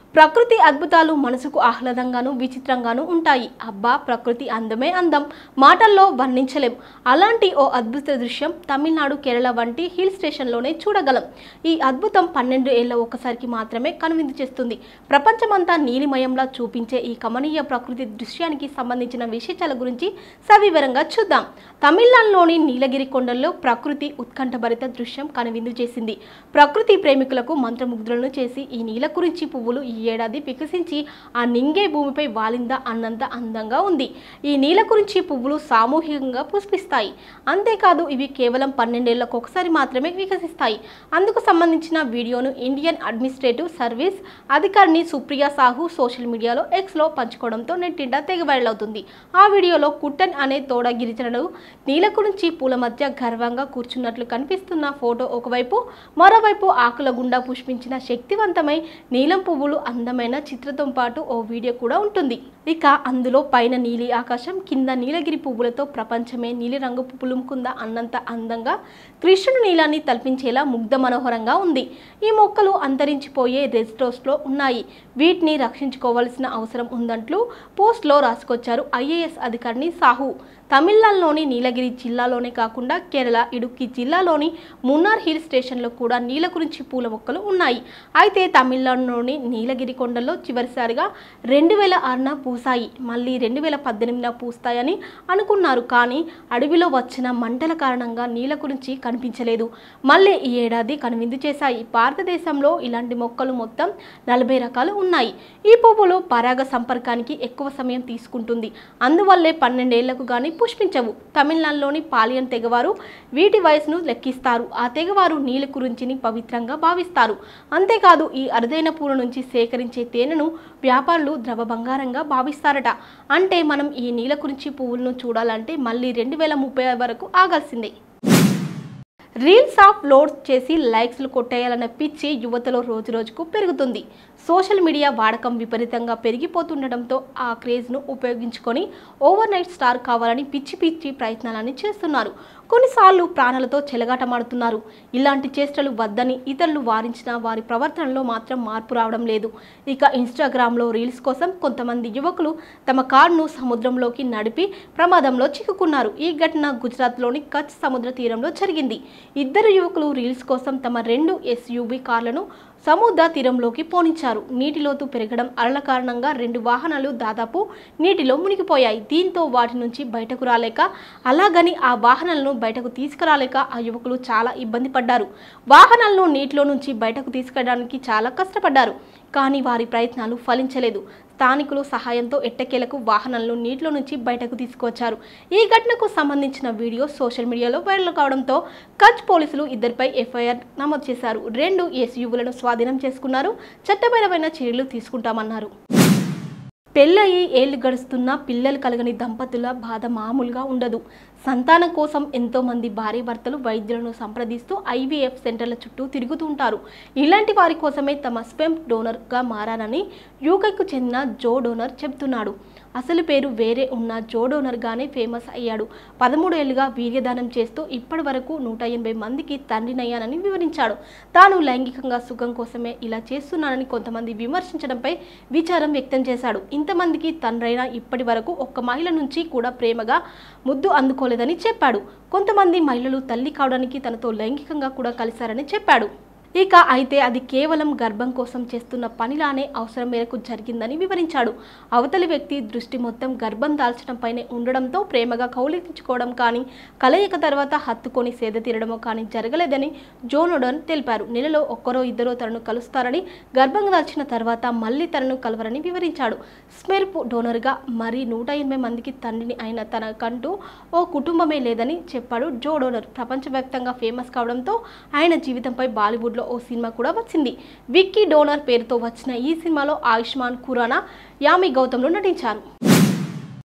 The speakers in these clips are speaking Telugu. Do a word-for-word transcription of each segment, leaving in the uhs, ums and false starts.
ప్రకృతి అద్భుతాలు మనసుకు ఆహ్లాదంగాను విచిత్రంగాను ఉంటాయి. అబ్బా, ప్రకృతి అందమే అందం, మాటల్లో వర్ణించలేం. అలాంటి ఓ అద్భుత దృశ్యం తమిళనాడు, కేరళ వంటి హిల్ స్టేషన్లోనే చూడగలం. ఈ అద్భుతం పన్నెండు ఏళ్ల ఒకసారికి మాత్రమే కనువిందు చేస్తుంది. ప్రపంచమంతా నీలిమయంలా చూపించే ఈ కమనీయ ప్రకృతి దృశ్యానికి సంబంధించిన విశేషాల గురించి సవివరంగా చూద్దాం. తమిళనాడులోని నీలగిరి కొండల్లో ప్రకృతి ఉత్కంఠభరిత దృశ్యం కనువిందు చేసింది. ప్రకృతి ప్రేమికులకు మంత్రముగ్ధులను చేసి ఈ నీలకురించి పువ్వులు ఈ ఏడాది వికసించి ఆ నింగే భూమిపై వాలిందా అన్నంత అందంగా ఉంది. ఈ నీలకురించి పువ్వులు సామూహికంగా పుష్పిస్తాయి. అంతేకాదు, ఇవి కేవలం పన్నెండేళ్లకు ఒకసారి మాత్రమే వికసిస్తాయి. అందుకు సంబంధించిన వీడియోను ఇండియన్ అడ్మినిస్ట్రేటివ్ సర్వీస్ అధికారిని సుప్రియా సాహు సోషల్ మీడియాలో ఎక్స్లో పంచుకోవడంతో నెట్టింట తెగ వైరల్ అవుతుంది. ఆ వీడియోలో కుట్టన్ అనే తోడ గిరిజనులు నీలకురించి పూల మధ్య గర్వంగా కూర్చున్నట్లు కనిపిస్తున్న ఫోటో ఒకవైపు, మరోవైపు ఆకుల గుండా పుష్పించిన శక్తివంతమై నీలం పువ్వులు అందమైన చిత్రంతో పాటు ఓ వీడియో కూడా ఉంటుంది. ఇక అందులో పైన నీలి ఆకాశం, కింద నీలగిరి పువ్వులతో ప్రపంచమే నీలిరంగు పులుముకుందా అన్నంత అందంగా కృష్ణుడు నీలాన్ని తలపించేలా ముగ్ధ మనోహరంగా ఉంది. ఈ మొక్కలు అంతరించిపోయే రెస్టోస్లో ఉన్నాయి. వీటిని రక్షించుకోవాల్సిన అవసరం ఉందంటూ పోస్ట్లో రాసుకొచ్చారు ఐఏఎస్ అధికారిని సాహు. తమిళనాడులోని నీలగిరి జిల్లాలోనే కాకుండా కేరళ ఇడుక్కి జిల్లాలోని మున్నార్ హిల్ స్టేషన్లో కూడా నీలకురించి పూల మొక్కలు ఉన్నాయి. అయితే తమిళనాడులోని నీలగిరి కొండల్లో చివరిసారిగా రెండు వేల ఆరున పూసాయి. మళ్ళీ రెండు వేల పద్దెనిమిదిన పూస్తాయని అనుకున్నారు. కానీ అడవిలో వచ్చిన మంటల కారణంగా నీలకురించి కనిపించలేదు. మళ్ళీ ఈ ఏడాది కనువిందు చేశాయి. భారతదేశంలో ఇలాంటి మొక్కలు మొత్తం నలభై రకాలు ఉన్నాయి. ఈ పువ్వులు పరాగ సంపర్కానికి ఎక్కువ సమయం తీసుకుంటుంది. అందువల్లే పన్నెండేళ్లకు గానీ పుష్పించవు. తమిళనాడులోని పాలియన్ తెగవారు వీటి వయసును లెక్కిస్తారు. ఆ తెగవారు నీలకురించిని పవిత్రంగా భావిస్తారు. అంతేకాదు, ఈ అరుదైన పూల నుంచి సేకరించే తేనెను వ్యాపారులు ద్రవ బంగారంగా భావిస్తారట. అంటే మనం ఈ నీలకురించి పువ్వులను చూడాలంటే మళ్ళీ రెండు వేల ముప్పై వరకు ఆగాల్సిందే. రీల్స్ ఆఫ్ లోడ్ చేసి లైక్స్లు కొట్టేయాలన్న పిచ్చి యువతలో రోజు రోజుకు పెరుగుతుంది. సోషల్ మీడియా వాడకం విపరీతంగా పెరిగిపోతుండటంతో ఆ క్రేజ్ను ఉపయోగించుకొని ఓవర్ నైట్ స్టార్ కావాలని పిచ్చి పిచ్చి ప్రయత్నాలని చేస్తున్నారు. కొన్నిసార్లు ప్రాణాలతో చెలగాటమాడుతున్నారు. ఇలాంటి చేష్టలు వద్దని ఇతరులు వారించిన వారి ప్రవర్తనలో మాత్రం మార్పు రావడం లేదు. ఇక ఇన్స్టాగ్రామ్లో రీల్స్ కోసం కొంతమంది యువకులు తమ కారును సముద్రంలోకి నడిపి ప్రమాదంలో చిక్కుకున్నారు. ఈ ఘటన గుజరాత్లోని కచ్ సముద్ర తీరంలో జరిగింది. ఇద్దరు యువకులు రీల్స్ కోసం తమ రెండు ఎస్యూవీ కార్లను సముద్ర తీరంలోకి పోనించారు. నీటి లోతు పెరగడం అలల కారణంగా రెండు వాహనాలు దాదాపు నీటిలో మునిగిపోయాయి. దీంతో వాటి నుంచి బయటకు రాలేక, అలాగని ఆ వాహనాలను బయటకు తీసుకురాలేక ఆ యువకులు చాలా ఇబ్బంది పడ్డారు. వాహనాలను నీటిలో నుంచి బయటకు తీసుకురావడానికి చాలా కష్టపడ్డారు. కానీ వారి ప్రయత్నాలు ఫలించలేదు. స్థానికులు సహాయంతో ఎట్టకేలకు వాహనాలను నీటిలో నుంచి బయటకు తీసుకువచ్చారు. ఈ ఘటనకు సంబంధించిన వీడియో సోషల్ మీడియాలో వైరల్ కావడంతో కచ్ పోలీసులు ఇద్దరిపై ఎఫ్ఐఆర్ నమోదు చేశారు. రెండు ఎస్యూవీలను స్వాధీనం చేసుకున్నారు. చట్టపరమైన చర్యలు తీసుకుంటామన్నారు. పెళ్ళయి ఏళ్లు గడుస్తున్నా పిల్లలు కలగని దంపతుల బాధ మామూలుగా ఉండదు. సంతానం కోసం ఎంతోమంది భార్య భర్తలు వైద్యులను సంప్రదిస్తూ ఐవీఎఫ్ సెంటర్ల చుట్టూ తిరుగుతుంటారు. ఇలాంటి వారి కోసమే తమ స్పెమ్ డోనర్గా మారానని యూకేకు చెందిన జో డోనర్ చెబుతున్నాడు. అసలు పేరు వేరే ఉన్న జో డోనర్గానే ఫేమస్ అయ్యాడు. పదమూడు ఏళ్లుగా వీర్యదానం చేస్తూ ఇప్పటి వరకు నూట ఎనభై మందికి తండ్రినయ్యానని వివరించాడు. తాను లైంగికంగా సుఖం కోసమే ఇలా చేస్తున్నానని కొంతమంది విమర్శించడంపై విచారం వ్యక్తం చేశాడు. ఇంతమందికి తండ్రైనా ఇప్పటి వరకు ఒక్క మహిళ నుంచి కూడా ప్రేమగా ముద్దు అందుకోలేదని చెప్పాడు. కొంతమంది మహిళలు తల్లి కావడానికి తనతో లైంగికంగా కూడా కలిశారని చెప్పాడు. ఇక అయితే అది కేవలం గర్భం కోసం చేస్తున్న పనిలానే అవసరం మేరకు జరిగిందని వివరించాడు. అవతలి వ్యక్తి దృష్టి మొత్తం గర్భం దాల్చడంపైనే ఉండడంతో ప్రేమగా కౌలించుకోవడం కానీ, కలయిక తర్వాత హత్తుకొని సేద తీరడమో కానీ జరగలేదని జోనోడన్ తెలిపారు. నెలలో ఒక్కరో ఇద్దరో తనను కలుస్తారని, గర్భం దాల్చిన తర్వాత మళ్ళీ తనను కలవరని వివరించాడు. స్మెర్ప్ డోనర్గా మరి నూట ఎనభై మందికి తండ్రిని అయిన తనకంటూ ఓ కుటుంబమే లేదని చెప్పాడు జో డోనర్. ప్రపంచవ్యాప్తంగా ఫేమస్ కావడంతో ఆయన జీవితంపై బాలీవుడ్లో ఓ సినిమా కూడా వచ్చింది. విక్కీ డోనర్ పేరుతో వచ్చిన ఈ సినిమాలో ఆయుష్మాన్ ఖురానా, యామి గౌతమ్లు నటించారు.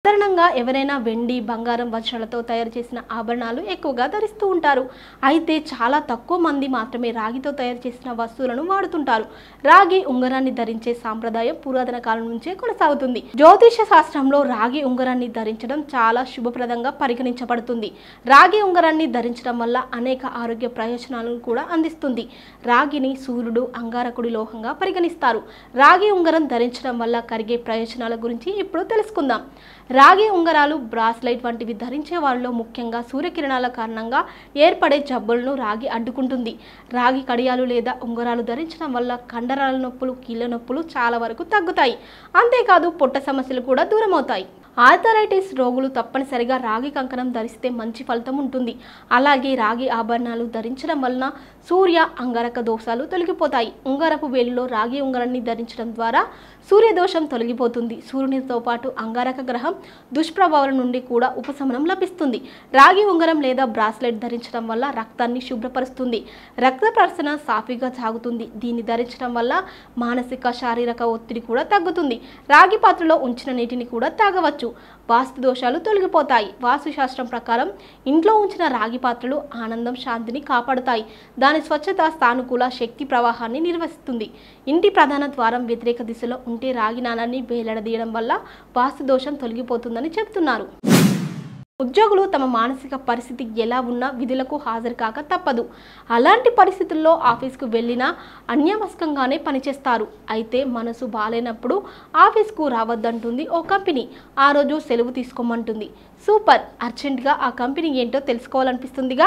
సాధారణంగా ఎవరైనా వెండి బంగారం వజ్రాలతో తయారు చేసిన ఆభరణాలు ఎక్కువగా ధరిస్తూ ఉంటారు. అయితే చాలా తక్కువ మంది మాత్రమే రాగితో తయారు చేసిన వస్తువులను వాడుతుంటారు. రాగి ఉంగరాన్ని ధరించే సాంప్రదాయం పురాతన కాలం నుంచే కొనసాగుతుంది. జ్యోతిష శాస్త్రంలో రాగి ఉంగరాన్ని ధరించడం చాలా శుభప్రదంగా పరిగణించబడుతుంది. రాగి ఉంగరాన్ని ధరించడం వల్ల అనేక ఆరోగ్య ప్రయోజనాలను కూడా అందిస్తుంది. రాగిని సూర్యుడు అంగారకుడి లోహంగా పరిగణిస్తారు. రాగి ఉంగరం ధరించడం వల్ల కలిగే ప్రయోజనాల గురించి ఇప్పుడు తెలుసుకుందాం. రాగి ఉంగరాలు, బ్రాస్లైట్ వంటివి ధరించే వారిలో ముఖ్యంగా సూర్యకిరణాల కారణంగా ఏర్పడే జబ్బులను రాగి అడ్డుకుంటుంది. రాగి కడియాలు లేదా ఉంగరాలు ధరించడం వల్ల కండరాల నొప్పులు, కీళ్ళ నొప్పులు చాలా వరకు తగ్గుతాయి. అంతేకాదు పొట్ట సమస్యలు కూడా దూరమవుతాయి. ఆర్థరైటిస్ రోగులు తప్పనిసరిగా రాగి కంకణం ధరిస్తే మంచి ఫలితం ఉంటుంది. అలాగే రాగి ఆభరణాలు ధరించడం వలన సూర్య అంగారక దోషాలు తొలగిపోతాయి. ఉంగరపు వేలులో రాగి ఉంగరాన్ని ధరించడం ద్వారా సూర్యదోషం తొలగిపోతుంది. సూర్యునితో పాటు అంగారక గ్రహం దుష్ప్రభావాల నుండి కూడా ఉపశమనం లభిస్తుంది. రాగి ఉంగరం లేదా బ్రాస్లెట్ ధరించడం వల్ల రక్తాన్ని శుభ్రపరుస్తుంది. రక్త ప్రసరణ సాఫీగా సాగుతుంది. దీన్ని ధరించడం వల్ల మానసిక, శారీరక ఒత్తిడి కూడా తగ్గుతుంది. రాగి పాత్రలో ఉంచిన నీటిని కూడా తాగవచ్చు. వాస్తు దోషాలు తొలగిపోతాయి. వాస్తు శాస్త్రం ప్రకారం ఇంట్లో ఉంచిన రాగి పాత్రలు ఆనందం, శాంతిని కాపాడుతాయి. దాని స్వచ్ఛత సానుకూల శక్తి ప్రవాహాన్ని నిర్వహిస్తుంది. ఇంటి ప్రధాన ద్వారం వ్యతిరేక దిశలో ఉంటే రాగి నాణాన్ని వేలాడదీయడం వల్ల వాస్తు దోషం తొలగిపోతుందని చెబుతున్నారు. ఉద్యోగులు తమ మానసిక పరిస్థితి ఎలా ఉన్నా విధులకు హాజరు కాక తప్పదు. అలాంటి పరిస్థితుల్లో ఆఫీస్కు వెళ్ళినా అన్యమస్కంగానే పనిచేస్తారు. అయితే మనసు బాలేనప్పుడు ఆఫీస్కు రావద్దంటుంది ఓ కంపెనీ. ఆ రోజు సెలవు తీసుకోమంటుంది. సూపర్! అర్జెంటుగా ఆ కంపెనీ ఏంటో తెలుసుకోవాలనిపిస్తుందిగా.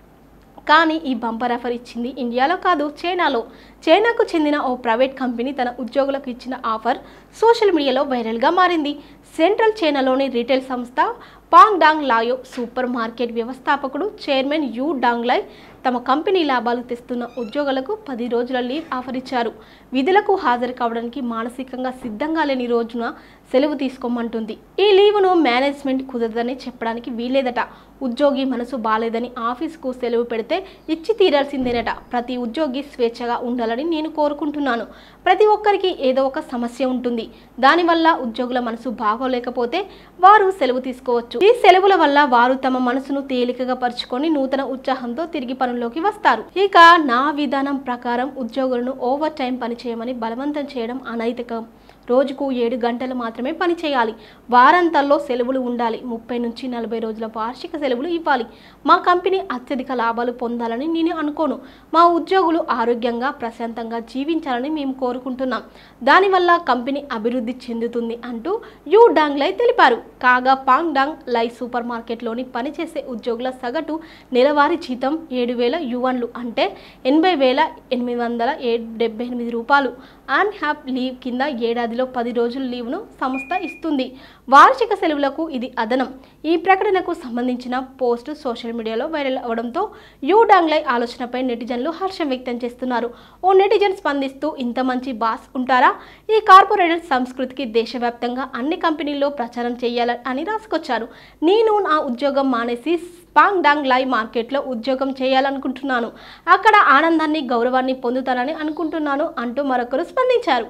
కానీ ఈ బంపర్ ఆఫర్ ఇచ్చింది ఇండియాలో కాదు, చైనాలో. చైనాకు చెందిన ఓ ప్రైవేట్ కంపెనీ తన ఉద్యోగులకు ఇచ్చిన ఆఫర్ సోషల్ మీడియాలో వైరల్గా మారింది. సెంట్రల్ చైనాలోని రీటైల్ సంస్థ Pang Dong Lai supermarket వ్యవస్థాపకుడు చైర్మన్ యూ డాంగ్లై తమ కంపెనీ లాభాలు తెస్తున్న ఉద్యోగులకు పది రోజుల లీవ్ ఆఫర్ ఇచ్చారు. విధులకు హాజరు కావడానికి మానసికంగా సిద్ధంగా లేని రోజున సెలవు తీసుకోమంటుంది. ఈ లీవును మేనేజ్మెంట్ కుదరదని చెప్పడానికి వీలేదట. ఉద్యోగి మనసు బాలేదని ఆఫీస్కు సెలవు పెడితే ఇచ్చి తీరాల్సిందేనట. ప్రతి ఉద్యోగి స్వేచ్ఛగా ఉండాలని నేను కోరుకుంటున్నాను. ప్రతి ఒక్కరికి ఏదో ఒక సమస్య ఉంటుంది. దానివల్ల ఉద్యోగుల మనసు బాగోలేకపోతే వారు సెలవు తీసుకోవచ్చు. ఈ సెలవుల వల్ల వారు తమ మనసును తేలికగా పరుచుకొని నూతన ఉత్సాహంతో తిరిగి పనుల్లోకి వస్తారు. ఇక నా విధానం ప్రకారం ఉద్యోగులను ఓవర్ టైం పనిచేయమని బలవంతం చేయడం అనైతికం. రోజుకు ఏడు గంటలు మాత్రమే పని చేయాలి. వారాంతాల్లో సెలవులు ఉండాలి. ముప్పై నుంచి నలభై రోజుల వార్షిక సెలవులు ఇవ్వాలి. మా కంపెనీ అత్యధిక లాభాలు పొందాలని నేను అనుకోను. మా ఉద్యోగులు ఆరోగ్యంగా, ప్రశాంతంగా జీవించాలని మేము కోరుకుంటున్నాం. దానివల్ల కంపెనీ అభివృద్ధి చెందుతుంది అంటూ యూ డాంగ్లై తెలిపారు. కాగా పాంగ్ డాంగ్ లై సూపర్ మార్కెట్లోని పనిచేసే ఉద్యోగుల సగటు నెలవారీ జీతం ఏడు వేల యువన్లు అంటే ఎనభై వేల ఎనిమిది వందల డెబ్బై ఎనిమిది రూపాయలు. ఆన్ హ్యాప్ లీవ్ కింద ఏడాదిలో పది రోజుల లీవ్ను సంస్థ ఇస్తుంది. వార్షిక సెలవులకు ఇది అదనం. ఈ ప్రకటనకు సంబంధించిన పోస్టు సోషల్ మీడియాలో వైరల్ అవడంతో యూ డాంగ్లై ఆలోచనపై నెటిజన్లు హర్షం వ్యక్తం చేస్తున్నారు. ఓ నెటిజన్ స్పందిస్తూ, ఇంత మంచి బాస్ ఉంటారా? ఈ కార్పొరేట్ సంస్కృతికి దేశవ్యాప్తంగా అన్ని కంపెనీల్లో ప్రచారం చేయాలని అని రాసుకొచ్చారు. నేను నా ఉద్యోగం మానేసి పాంగ్ డాంగ్ లై మార్కెట్లో ఉద్యోగం చేయాలనుకుంటున్నాను. అక్కడ ఆనందాన్ని, గౌరవాన్ని పొందుతానని అనుకుంటున్నాను అంటూ మరొకరు స్పందించారు.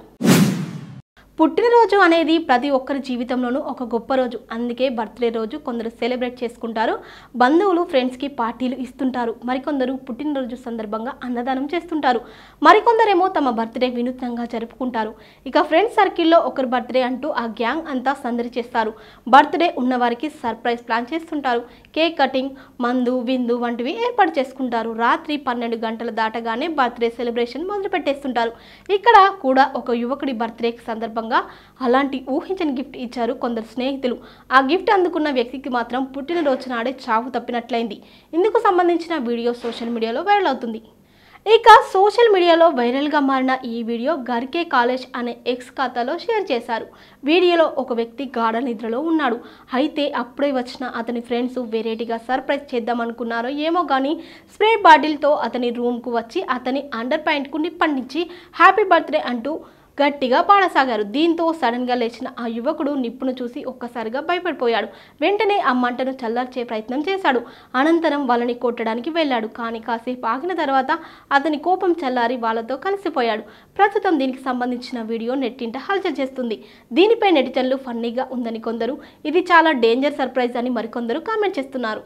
పుట్టినరోజు అనేది ప్రతి ఒక్కరి జీవితంలోనూ ఒక గొప్ప రోజు. అందుకే బర్త్డే రోజు కొందరు సెలబ్రేట్ చేసుకుంటారు. బంధువులు, ఫ్రెండ్స్కి పార్టీలు ఇస్తుంటారు. మరికొందరు పుట్టినరోజు సందర్భంగా అన్నదానం చేస్తుంటారు. మరికొందరేమో తమ బర్త్డే వినూత్నంగా జరుపుకుంటారు. ఇక ఫ్రెండ్స్ సర్కిల్లో ఒకరు బర్త్డే అంటూ ఆ గ్యాంగ్ అంతా సందడి చేస్తారు. బర్త్డే ఉన్నవారికి సర్ప్రైజ్ ప్లాన్ చేస్తుంటారు. కేక్ కటింగ్, మందు, విందు వంటివి ఏర్పాటు చేసుకుంటారు. రాత్రి పన్నెండు గంటల దాటగానే బర్త్డే సెలబ్రేషన్ మొదలు పెట్టేస్తుంటారు. ఇక్కడ కూడా ఒక యువకుడి బర్త్డే సందర్భంగా అలాంటి ఊహించని గిఫ్ట్ ఇచ్చారు కొందరు స్నేహితులు. ఆ గిఫ్ట్ అందుకున్న వ్యక్తికి మాత్రం పుట్టినరోజు నాడే చావు తప్పినట్లయింది. ఇందుకు సంబంధించిన వీడియో సోషల్ మీడియాలో వైరల్ అవుతుంది. ఇక సోషల్ మీడియాలో వైరల్గా మారిన ఈ వీడియో గర్కే కాలేజ్ అనే ఎక్స్ ఖాతాలో షేర్ చేశారు. వీడియోలో ఒక వ్యక్తి గాఢ నిద్రలో ఉన్నాడు. అయితే అప్పుడే వచ్చిన అతని ఫ్రెండ్స్ వెరైటీగా సర్ప్రైజ్ చేద్దామనుకున్నారో ఏమో కానీ స్ప్రే బాటిల్తో అతని రూమ్కు వచ్చి అతని అండర్ ప్యాంట్కు నిప్పండించి హ్యాపీ బర్త్డే అంటూ గట్టిగా పాడసాగారు. దీంతో సడన్గా లేచిన ఆ యువకుడు నిప్పును చూసి ఒక్కసారిగా భయపడిపోయాడు. వెంటనే ఆ మంటను చల్లార్చే ప్రయత్నం చేశాడు. అనంతరం వాళ్ళని కొట్టడానికి వెళ్ళాడు. కానీ కాసేపు ఆగిన తర్వాత అతని కోపం చల్లారి వాళ్ళతో కలిసిపోయాడు. ప్రస్తుతం దీనికి సంబంధించిన వీడియో నెట్టింట హల్చల్ చేస్తుంది. దీనిపై నెటిజన్లు ఫన్నీగా ఉందని కొందరు, ఇది చాలా డేంజర్ సర్ప్రైజ్ అని మరికొందరు కామెంట్ చేస్తున్నారు.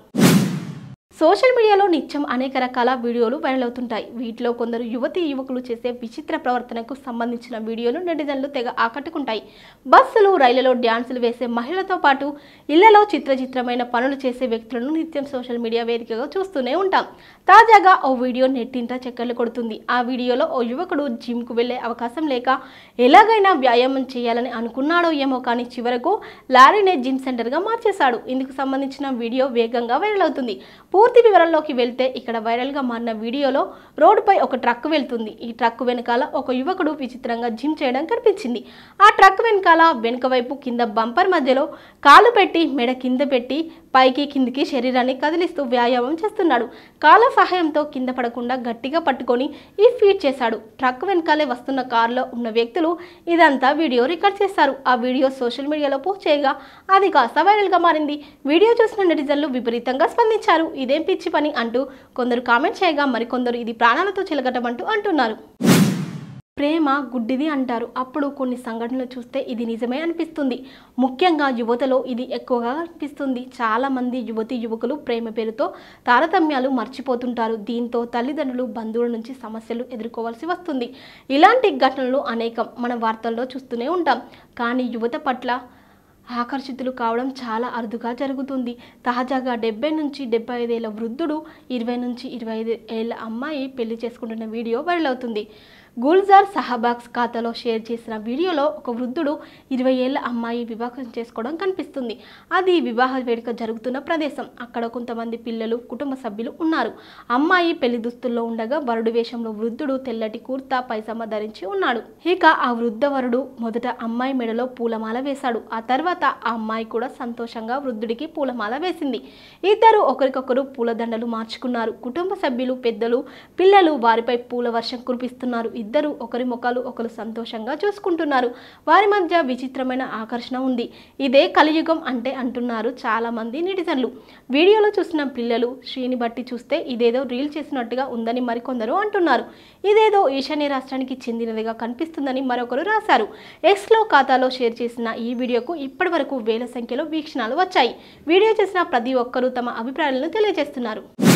సోషల్ మీడియాలో నిత్యం అనేక రకాల వీడియోలు వైరల్ అవుతుంటాయి. వీటిలో కొందరు యువతీ యువకులు చేసే విచిత్ర ప్రవర్తనకు సంబంధించిన వీడియోలు నెటిజన్లు తెగ ఆకట్టుకుంటాయి. బస్సులు, రైళ్లలో డ్యాన్సులు వేసే మహిళలతో పాటు ఇళ్లలో చిత్రచిత్రమైన పనులు చేసే వ్యక్తులను నిత్యం సోషల్ మీడియా వేదికగా చూస్తూనే ఉంటాం. తాజాగా ఓ వీడియో నెట్టింట చక్కర్లు కొడుతుంది. ఆ వీడియోలో ఓ యువకుడు జిమ్కు వెళ్లే అవకాశం లేక ఎలాగైనా వ్యాయామం చేయాలని అనుకున్నాడో ఏమో కానీ చివరకు లారీనే జిమ్ సెంటర్గా మార్చేశాడు. ఇందుకు సంబంధించిన వీడియో వేగంగా వైరల్ అవుతుంది. పూర్తి వివరాల్లోకి వెళ్తే ఇక్కడ వైరల్గా మారిన వీడియోలో రోడ్డుపై ఒక ట్రక్ వెళ్తుంది. ఈ ట్రక్ వెనకాల ఒక యువకుడు విచిత్రంగా జిమ్ చేయడం కనిపించింది. ఆ ట్రక్ వెనకాల వెనుక వైపు కింద బంపర్ మధ్యలో కాలు పెట్టి మెడ కింద పెట్టి పైకి కిందికి శరీరాన్ని కదిలిస్తూ వ్యాయామం చేస్తున్నాడు. కాళ్ళ సహాయంతో కింద పడకుండా గట్టిగా పట్టుకొని ఈ ఫీట్ చేశాడు. ట్రక్ వెనకాలే వస్తున్న కారులో ఉన్న వ్యక్తులు ఇదంతా వీడియో రికార్డ్ చేశారు. ఆ వీడియో సోషల్ మీడియాలో పోస్ట్ చేయగా అది కాస్త వైరల్గా మారింది. వీడియో చూసిన నెటిజన్లు విపరీతంగా స్పందించారు. ఇదేం పిచ్చి పని అంటూ కొందరు కామెంట్ చేయగా మరికొందరు ఇది ప్రాణాలతో చిలకటమంటూ అంటున్నారు. ప్రేమ గుడ్డిది అంటారు. అప్పుడు కొన్ని సంఘటనలు చూస్తే ఇది నిజమే అనిపిస్తుంది. ముఖ్యంగా యువతలో ఇది ఎక్కువగా అనిపిస్తుంది. చాలామంది యువతి యువకులు ప్రేమ పేరుతో తారతమ్యాలు మర్చిపోతుంటారు. దీంతో తల్లిదండ్రులు, బంధువుల నుంచి సమస్యలు ఎదుర్కోవాల్సి వస్తుంది. ఇలాంటి ఘటనలు అనేకం మన వార్తల్లో చూస్తూనే ఉంటాం. కానీ యువత పట్ల ఆకర్షితులు కావడం చాలా అరుదుగా జరుగుతుంది. తాజాగా డెబ్బై నుంచి డెబ్బై ఐదేళ్ల వృద్ధుడు ఇరవై నుంచి ఇరవై ఐదు ఏళ్ల అమ్మాయి పెళ్లి చేసుకుంటున్న వీడియో వైరల్ అవుతుంది. గుల్జార్ సహబాగ్స్ ఖాతాలో షేర్ చేసిన వీడియోలో ఒక వృద్ధుడు ఇరవై ఏళ్ల అమ్మాయి వివాహం చేసుకోవడం కనిపిస్తుంది. అది వివాహ వేడుక జరుగుతున్న ప్రదేశం. అక్కడ కొంతమంది పిల్లలు, కుటుంబ సభ్యులు ఉన్నారు. అమ్మాయి పెళ్లి దుస్తుల్లో ఉండగా వరుడు వేషంలో వృద్ధుడు తెల్లటి కుర్తా, పైజామా ధరించి ఉన్నాడు. ఇక ఆ వృద్ధ వరుడు మొదట అమ్మాయి మెడలో పూలమాల వేశాడు. ఆ తర్వాత ఆ అమ్మాయి కూడా సంతోషంగా వృద్ధుడికి పూలమాల వేసింది. ఇద్దరు ఒకరికొకరు పూలదండలు మార్చుకున్నారు. కుటుంబ సభ్యులు, పెద్దలు, పిల్లలు వారిపై పూల వర్షం కురిపిస్తున్నారు. ఇద్దరు ఒకరి ముఖాలు ఒకరు సంతోషంగా చూసుకుంటున్నారు. వారి మధ్య విచిత్రమైన ఆకర్షణ ఉంది. ఇదే కలియుగం అంటే అంటున్నారు చాలా మంది నెటిజన్లు. వీడియోలో చూసిన పిల్లలు శ్రీని బట్టి చూస్తే ఇదేదో రీల్ చేసినట్టుగా ఉందని మరికొందరు అంటున్నారు. ఇదేదో ఈశాన్య రాష్ట్రానికి చెందినదిగా కనిపిస్తుందని మరొకరు రాశారు. ఎక్స్లో ఖాతాలో షేర్ చేసిన ఈ వీడియోకు ఇప్పటి వరకు వేల సంఖ్యలో వీక్షణాలు వచ్చాయి. వీడియో చేసిన ప్రతి ఒక్కరూ తమ అభిప్రాయాలను తెలియజేస్తున్నారు.